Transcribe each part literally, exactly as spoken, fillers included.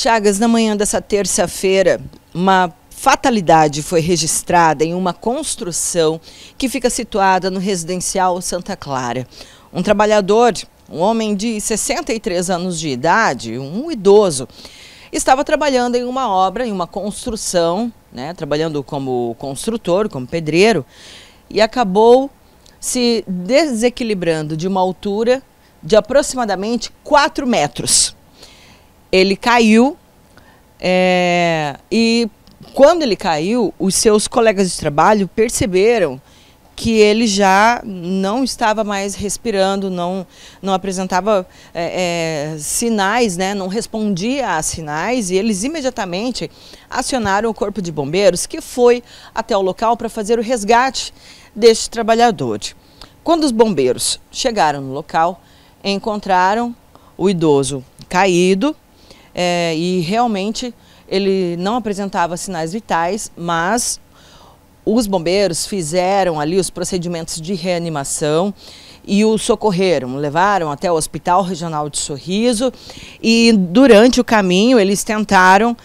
Chagas, na manhã dessa terça-feira, uma fatalidade foi registrada em uma construção que fica situada no residencial Santa Clara. Um trabalhador, um homem de sessenta e três anos de idade, um idoso, estava trabalhando em uma obra, em uma construção, né, trabalhando como construtor, como pedreiro, e acabou se desequilibrando de uma altura de aproximadamente quatro metros. Ele caiu é, e quando ele caiu, os seus colegas de trabalho perceberam que ele já não estava mais respirando, não, não apresentava é, é, sinais, né, não respondia a sinais, e eles imediatamente acionaram o Corpo de Bombeiros, que foi até o local para fazer o resgate deste trabalhador. Quando os bombeiros chegaram no local, encontraram o idoso caído, É, e realmente ele não apresentava sinais vitais, mas os bombeiros fizeram ali os procedimentos de reanimação e o socorreram, levaram até o Hospital Regional de Sorriso, e durante o caminho eles tentaram,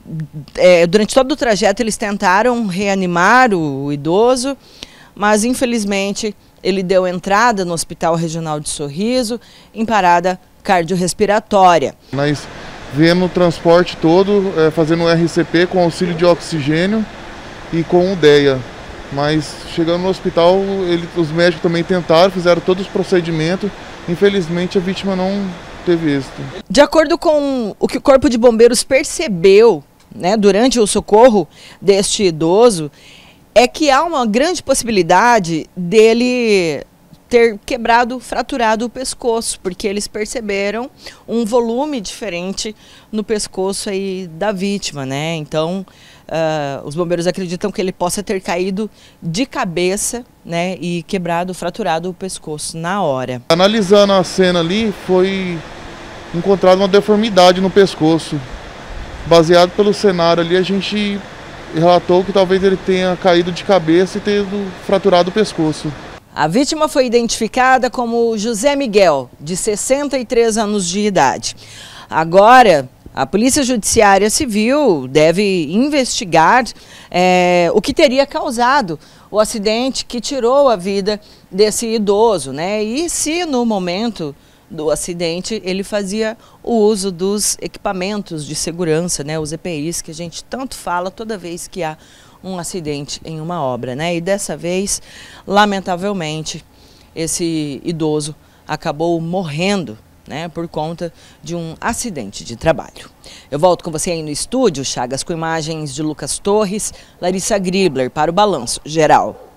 é, durante todo o trajeto eles tentaram reanimar o idoso, mas infelizmente ele deu entrada no Hospital Regional de Sorriso em parada cardiorrespiratória. Mas viemos no transporte todo, é, fazendo o R C P com auxílio de oxigênio e com o D E A. Mas chegando no hospital, ele, os médicos também tentaram, fizeram todos os procedimentos. Infelizmente a vítima não teve êxito. De acordo com o que o Corpo de Bombeiros percebeu, né, durante o socorro deste idoso, é que há uma grande possibilidade dele ter quebrado, fraturado o pescoço, porque eles perceberam um volume diferente no pescoço aí da vítima, né? Então, uh, os bombeiros acreditam que ele possa ter caído de cabeça, né, e quebrado, fraturado o pescoço na hora. Analisando a cena ali, foi encontrada uma deformidade no pescoço. Baseado pelo cenário ali, a gente relatou que talvez ele tenha caído de cabeça e tenha fraturado o pescoço. A vítima foi identificada como José Miguel, de sessenta e três anos de idade. Agora, a Polícia Judiciária Civil deve investigar é, o que teria causado o acidente que tirou a vida desse idoso, né? E se no momento do acidente ele fazia o uso dos equipamentos de segurança, né? Os E P Is que a gente tanto fala toda vez que há um acidente em uma obra, né? E dessa vez, lamentavelmente, esse idoso acabou morrendo, né, por conta de um acidente de trabalho. Eu volto com você aí no estúdio, Chagas, com imagens de Lucas Torres, Larissa Gribler, para o Balanço Geral.